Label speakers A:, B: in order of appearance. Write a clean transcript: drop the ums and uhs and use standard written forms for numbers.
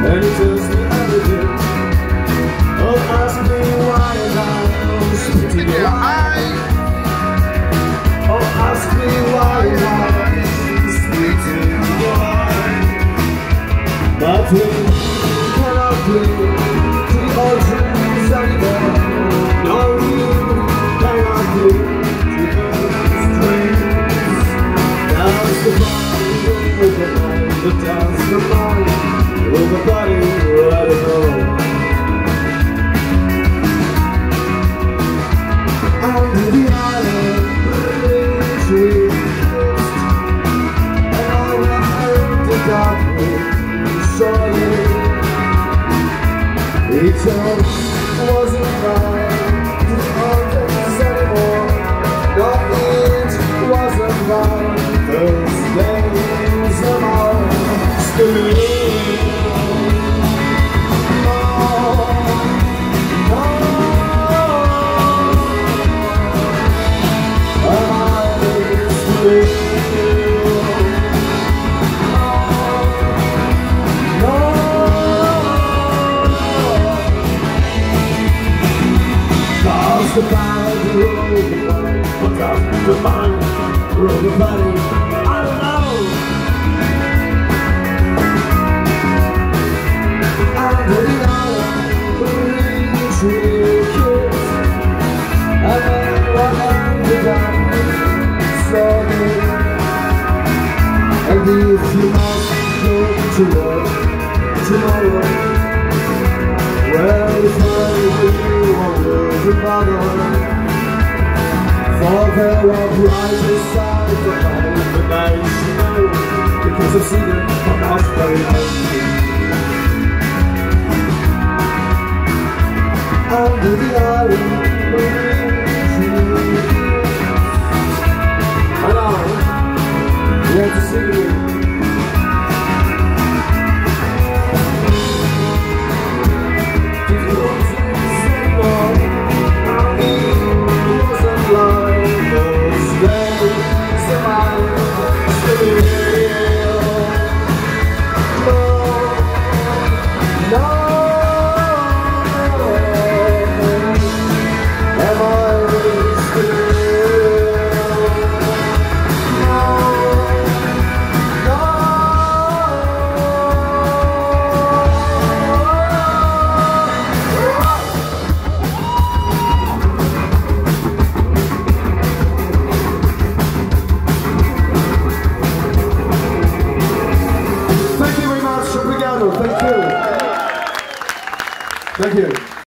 A: and it tells me everything. Oh, ask me why am I splitting your eyes. Oh, ask me why am I splitting your eyes. But we cannot cling to the old dreams anymore. No, we cannot cling to those dreams. Dance the body with the mind, but dance the mind with the body, let it go. Under the island, tree kissed, and all the earth, the darkness, solid. It just wasn't right to others anymore. No, it wasn't right. Those days are mine still. The body, roll the body, what's up the body, roll the body, I don't know. Under the island, we kiss, and then what ended up slowly. And if you must go to work tomorrow, well, if I were you, I wouldn't bother. For there are brighter sides of life, and I should know, because I've seen it from us very hungry. Under the island, and I want to see you. Thank you.